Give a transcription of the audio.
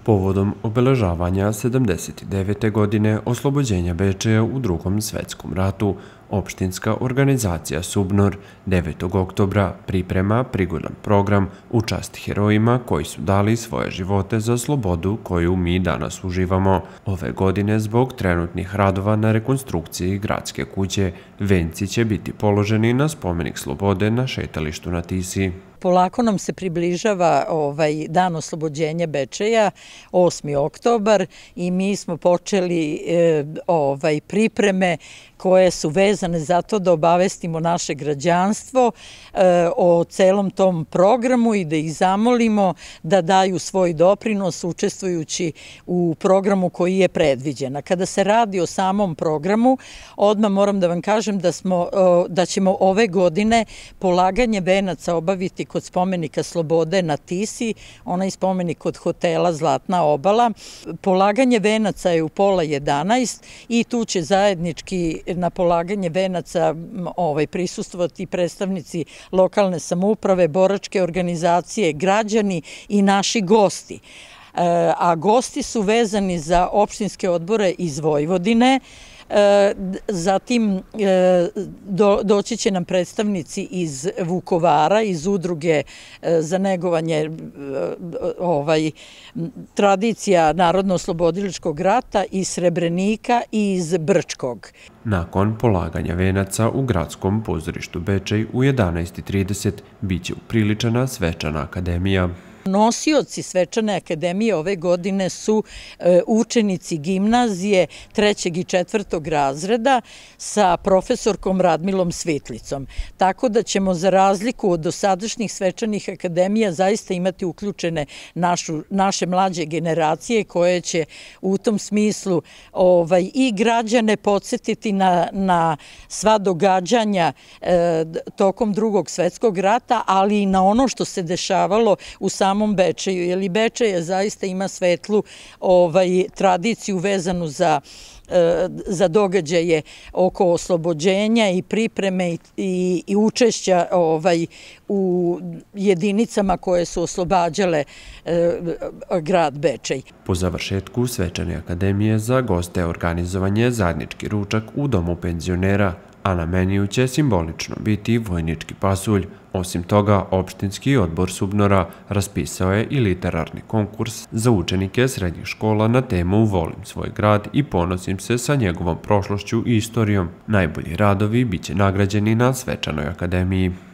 Povodom obeležavanja 79. godine oslobođenja Bečeja u Drugom svetskom ratu, opštinska organizacija Subnor 9. oktobra priprema prigodan program u čast herojima koji su dali svoje živote za slobodu koju mi danas uživamo. Ove godine, zbog trenutnih radova na rekonstrukciji gradske kuće, venci će biti položeni na spomenik slobode na šetalištu na Tisi. Polako nam se približava dan oslobođenja Bečeja, 8. oktobar, i mi smo počeli pripreme koje su vezane za to da obavestimo naše građanstvo o celom tom programu i da ih zamolimo da daju svoj doprinos učestvujući u programu koji je predviđen. Kada se radi o samom programu, odmah moram da vam kažem da ćemo ove godine polaganje venaca obaviti kod spomenika slobode na Tisi, onaj spomenik kod hotela Zlatna obala. Polaganje venaca je u 10:30 i tu će zajednički na polaganje venaca prisustvovati predstavnici lokalne samouprave, boračke organizacije, građani i naši gosti. A gosti su vezani za opštinske odbore iz Vojvodine. Zatim doći će nam predstavnici iz Vukovara, iz udruge za negovanje tradicija Narodno-oslobodilačkog rata, iz Srebrenika i iz Brčkog. Nakon polaganja venaca u gradskom pozorištu Bečej u 11:30 biće upriličena svečana akademija. Nosioci svečane akademije ove godine su učenici gimnazije 3. i 4. razreda sa profesorkom Radmilom Svitlicom. Tako da ćemo, za razliku od dosadašnjih svečanih akademija, zaista imati uključene naše mlađe generacije koje će u tom smislu i građane podsjetiti na sva događanja tokom Drugog svetskog rata, ali i na ono što se dešavalo u samom Bečeju, jer i Bečej zaista ima svetlu tradiciju vezanu za događaje oko oslobođenja i pripreme i učešća u jedinicama koje su oslobađale grad Bečej. Po završetku svečane akademije za goste organizovan je zajednički ručak u domu penzionera, a na meniju će simbolično biti vojnički pasulj. Osim toga, opštinski odbor Subnora raspisao je i literarni konkurs za učenike srednjih škola na temu Volim svoj grad i ponosim se sa njegovom prošlošću i istorijom. Najbolji radovi biće nagrađeni na svečanoj akademiji.